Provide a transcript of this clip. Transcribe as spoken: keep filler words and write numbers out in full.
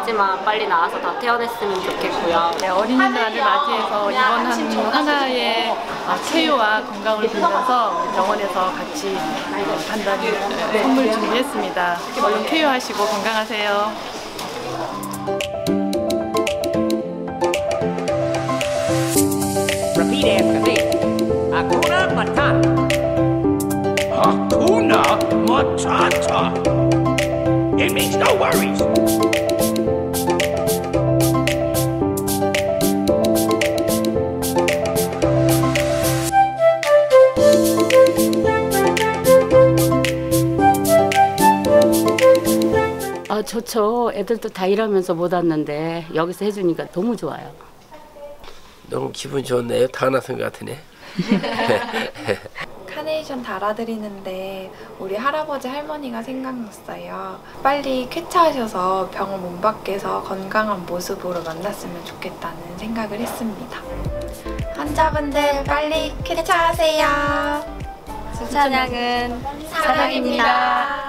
하지만 빨리 나와서 다 퇴원했으면 좋겠고요. 네, 어린이날을 맞이해서 이번 한 하나의 쾌유와 건강을 빌면서 병원에서 같이 간단히 선물 준비했습니다. 얼른 쾌유하시고 건강하세요. Repeat after me. Hakuna Matata. Hakuna Matata. It means no worries. 아, 좋죠. 애들도 다 일하면서 못 왔는데 여기서 해주니까 너무 좋아요. 너무 기분 좋네요. 다 나선 것 같으네. 카네이션 달아드리는데 우리 할아버지 할머니가 생각났어요. 빨리 쾌차하셔서 병원 문 밖에서 건강한 모습으로 만났으면 좋겠다는 생각을 했습니다. 환자분들 빨리 쾌차하세요. 수찬양은 사랑입니다.